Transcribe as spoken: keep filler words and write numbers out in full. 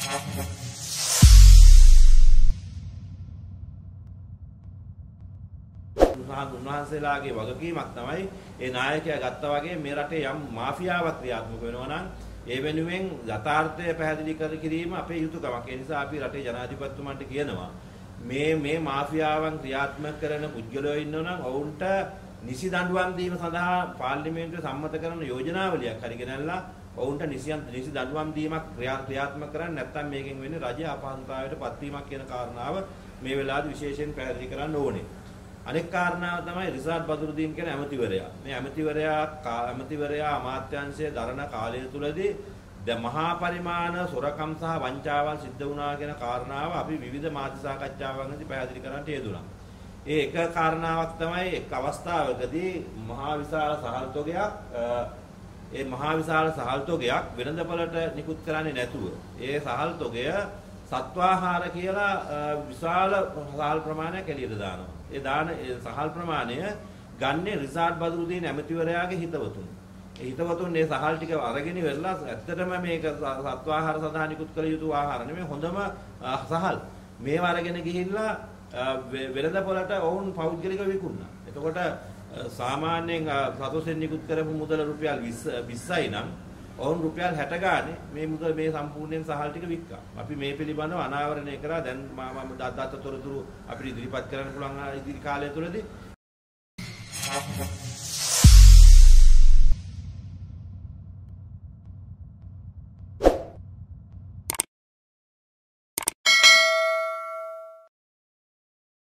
උන්වහන්සේලාගේ වගකීමක් තමයි ඒ නායකයා ගත්තා වගේ මේ රටේ යම් මාෆියාවක් ක්‍රියාත්මක වෙනවා නම් ඒ වෙනුවෙන් යථාර්ථය පැහැදිලි කර කිරීම අපේ යුතුයකමක්. ඒ නිසා අපි රටේ ජනාධිපතිතුමන්ට කියනවා මේ මේ මාෆියාවන් ක්‍රියාත්මක කරන පුද්ගලයෝ ඉන්නෝ නම් ඔවුන්ට නිසි දඬුවම් දීම සඳහා පාර්ලිමේන්තුවේ සම්මත කරන යෝජනාවලියක් හරි ගෙනල්ලා ඔවුන්ට නිසියන් නිසි දඬුවම් දීමක් ක්‍රියාත්මක කරන්න නැත්නම් මේකෙන් වෙන්නේ රජය අපහසුතාවයට පත්වීමක් කියන කාරණාව මේ වෙලාවේ විශේෂයෙන් පැහැදිලි කරන්න ඕනේ. අනෙක් කාරණාව තමයි රිසාඩ් බදුරුදීන් කියන ඇමතිවරයා. මේ ඇමතිවරයා ඇමතිවරයා අමාත්‍යාංශයේ දරන කාලය තුලදී ද මහා පරිමාණ සොරකම් සහ වංචාවන් සිද්ධ වුණා කියන කාරණාව අපි විවිධ මාධ්‍ය සාකච්ඡාවන්දී පැහැදිලි කරන්නට යෙදුණා. ඒ එක කාරණාවක් තමයි එක් අවස්ථාවකදී මහා විශාල සහල් තොගයක් ඒ මහා විශාල සහල් තොගයක් වෙළඳපළට නිකුත් කරන්නේ නැතුව ඒ සහල් තොගය සත්වාහාර කියලා විශාල සහල් ප්‍රමාණයක් එළියට දානවා. ඒ දාන සහල් ප්‍රමාණය ගන්නේ රිසාඩ් බදුරුදීන් ඇමතිවරයාගේ හිතවතුන්. ඒ හිතවතුන් මේ සහල් ටික අරගෙන ඉවරලා ඇත්තටම මේක සත්වාහාර සඳහා නිකුත් කළ යුතු ආහාර නෙමෙයි හොඳම සහල්. මේව අරගෙන ගිහිල්ලා වෙළඳපොළට ඔවුන් පෞද්ගලිකව විකුණනවා. එතකොට සාමාන්‍යයෙන් සතොසෙන් නිකුත් කරපු මුදල රුපියල් විස්සයි නම් ඔවුන් රුපියල් හැට ගානේ මේ මුදල මේ සම්පූර්ණයෙන් සහල් ටික වික්කා. අපි මේ පිළිබඳව අනාවරණය කරා. දැන් මම දත්ත තොරතුරු අපිට ඉදිරිපත් කරන්න පුළුවන් ඉදිරි කාලය තුලදී